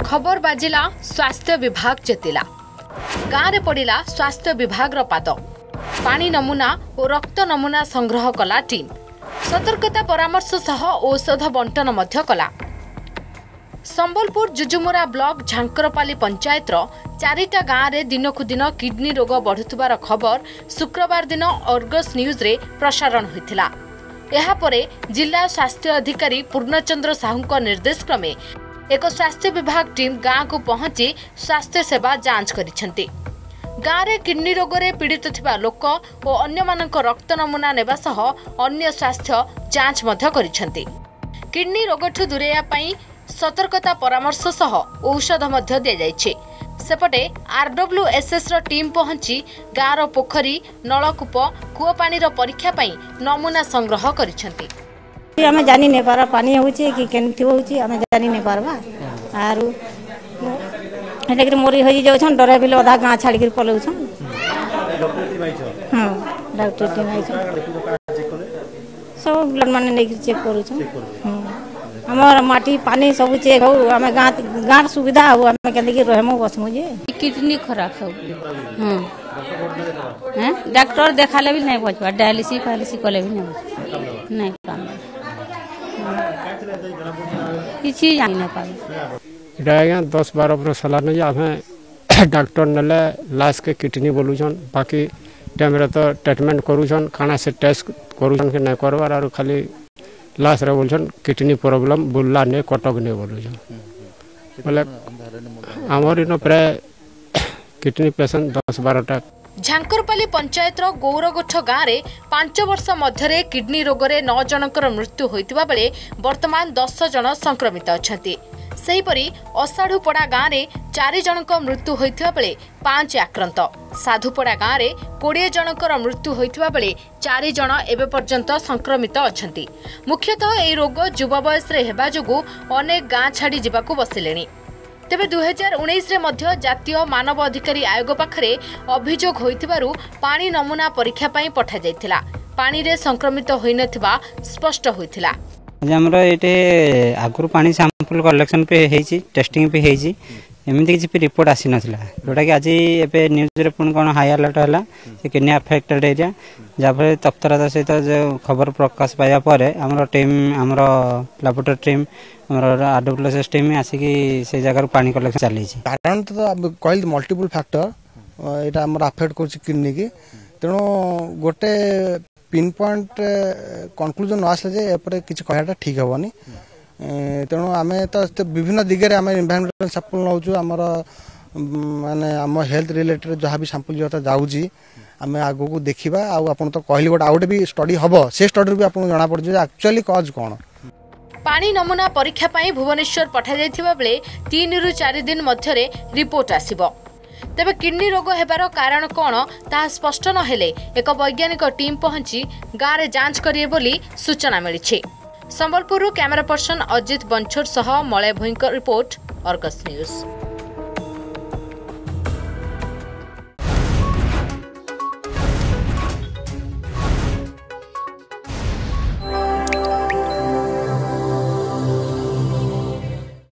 खबर बाजिला स्वास्थ्य विभाग चेतिला गाँव में पड़ा स्वास्थ्य विभाग पाद पानी नमूना और रक्त नमूना संग्रह कला टीम सतर्कता परामर्श सह औषध बंटन कला। संबलपुर जुजुमुरा ब्लॉक झांकरपाली पंचायत चारिटा गाँव में दिनकु दिन किडनी रोग बढ़ुथिबार खबर शुक्रवार दिन अर्गस न्यूज रे प्रसारण होइथिला। एहा परे जिला स्वास्थ्य अधिकारी पूर्णचंद्र साहू निर्देश क्रमे एक स्वास्थ्य विभाग टीम गाँव को पहुंची स्वास्थ्य सेवा जांच करिसेंती। गाँव में किडनी रोग रे पीड़ित थिबा लोक और अन्य मानक रक्त नमूना नेबा सह अन्य स्वास्थ्य जांच मध्य करिसेंती। किडनी रोगठु दूरेया पई सतर्कता परामर्श सह औषध मध्य दिया जायछि। सेपटे RWSS रो टीम पहुंची गाँव पोखरी नलकूप कूप पानी रो परीक्षा पई नमूना संग्रह करिसेंती। आमे जानि नै पारा पानी होउछि कि केनथि होउछि आमे जानि नै पारबा आरु हेलेकि मोरी होई जाउछन डरे बिले आधा गाँ छाड़ी के पलौछन। हां डॉक्टर टीम आइछ सब ब्लड माने नै चेक करूछन। हमर माटी पानी सब चेक हो आमे गाँ सुविधा हो आमे केन कि रहमो बसमु जे किडनी खराब सब। हैं डॉक्टर देखाले भी नहीं पहुंचबा डायलिसिस फायलिसिस कले भी नहीं काम किसी जान नहीं पाए। इटा आज्ञा 10-12 बरस साला नहीं आमे डॉक्टर नेले लास्ट के किडनी बोलुछन बाकी टाइम रे तो ट्रीटमेंट करूछन खाना से टेस्ट करूछन कि नहीं करवार और खाली लास्ट रे बोलछन किडनी प्रॉब्लम बुल्ला ने कटक ने बोलुछन बोले हमर इनो प्राय किडनी पेशेंट 10-12टा। झांकरपाली पंचायत गौरगोठ गाँव में 5 वर्ष मध्य किडनी रोग रे 9 जनकर मृत्यु होइतिबा बेले वर्तमान 10 जन संक्रमित अछंती। सेहीपरि असाढ़ुपड़ा गाँव में 4 जनक मृत्यु होइतिबा बेले 5 आक्रांत। साधुपड़ा गाँव में 20 जनकर मृत्यु होइतिबा बेले 4 जन एबे पर्यंत संक्रमित अछंती। मुख्यतः एई रोग युवा बयस रे हेबा जोगु अनेक गाँ छाड़ी जिबाकू बसिलेनी। तेबे 2019 रे मध्य जातीय मानव अधिकारी आयोग पाखरे अभियोग होइतिबारु पानी नमूना परीक्षा पई पठा जायतिला। पानी रे संक्रमित होई नथिबा स्पष्ट होइतिला। हमरा एटे आगुर पानी सैंपल कलेक्शन पे हेची टेस्टिंग पे हेची एमिति किछि रिपोर्ट आसी नथिला जोटा कि आज एबे न्यूज रे पुन कोन हाई अलर्ट हला से किडनी अफेक्टेड एरिया जाफरे तत्परता सहित जो खबर प्रकाश पाया परे हमर टीम हमर लैबोरेटरी टीम हमर RWSS टीम आसिकी से जगह पानी कलेक्शन चली छी। कारण तो कहल मल्टीपल फैक्टर एटा हमर अफेक्ट करछि किडनी के तेनो गोटे पिन पॉइंट कंक्लूजन आसले जे एपरे किछ कहयाटा ठीक हेबनी तेणु आम तो विभिन्न दिगरे आम एनवायरमेंटल सैंपल नौचु आमर माने आम हेल्थ रिलेटेड जहाँ भी सैंपल जो जाऊँगी आम आगो को देखा आपन तो कहली गोटे आउटे भी स्टडी हम से स्टडी भी आपको जना पड़े एक्चुअली कज कौन। पानी नमूना परीक्षा पई भुवनेश्वर पठा जायथिबा बेले 3 रु 4 दिन मध्यरे रिपोर्ट आसीबो। तेबे किडनी रोग हेबार कारण कौन ता स्पष्ट न हेले एक वैज्ञानिक टीम पहुंची गाँव रे जांच करिए बोली सूचना मिली। संबलपुर कैमरा पर्सन अजित बंछोर सह मलय भोईकर रिपोर्ट अर्गस न्यूज।